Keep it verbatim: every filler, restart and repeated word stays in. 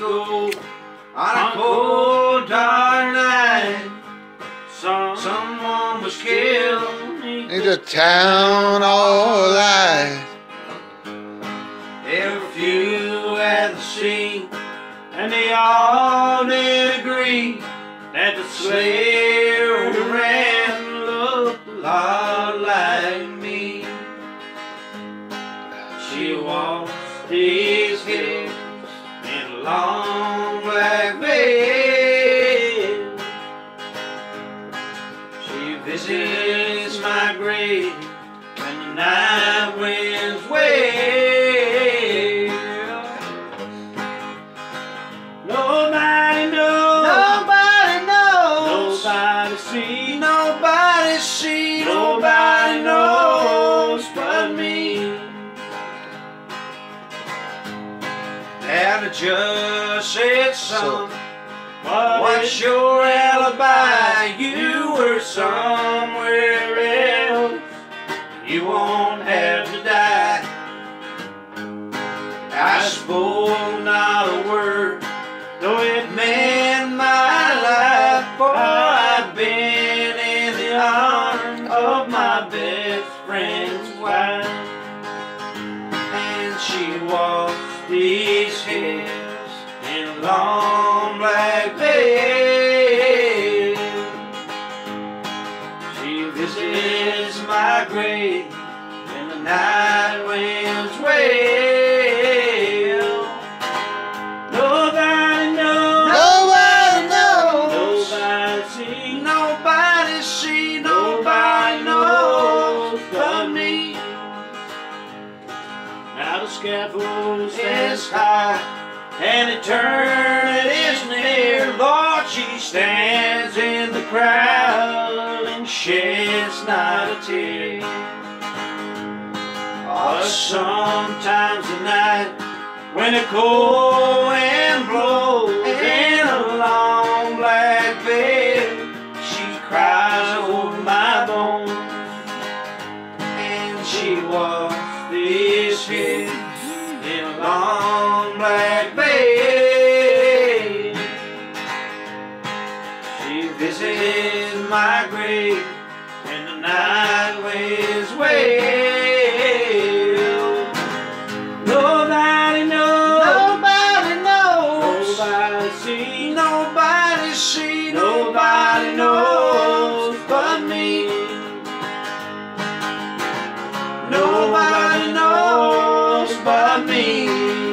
ago, on a cold dark night, some, someone was killed in the town all night. There were few at the scene, and they all did agree that the slayer who ran looked a lot like me. She walks these hills in a long black veil. She visits my grave when the night winds wail. Nobody knows, nobody knows, nobody sees, nobody sees, nobody knows but me. And the judge said, son, what's your alibi? You were somewhere else, you won't have to die. I spoke not a word, though it meant my life, for I've been in the arms of my best friend's wife. And she walks these hills in a long black veil. She visits my grave when the night winds wail. Nobody knows, nobody knows, nobody sees, nobody sees, nobody knows but me. Now the scaffold stands high and eternity's near. Lord, she stands in the crowd and sheds not a tear. Oh, sometimes at night when the cold wind blows in a long black veil, she cries over my bones. And she walks these hills in a long black veil. She visits my grave when the night winds wail. Nobody knows, nobody knows, nobody sees, nobody sees, nobody knows but me. Nobody knows but me.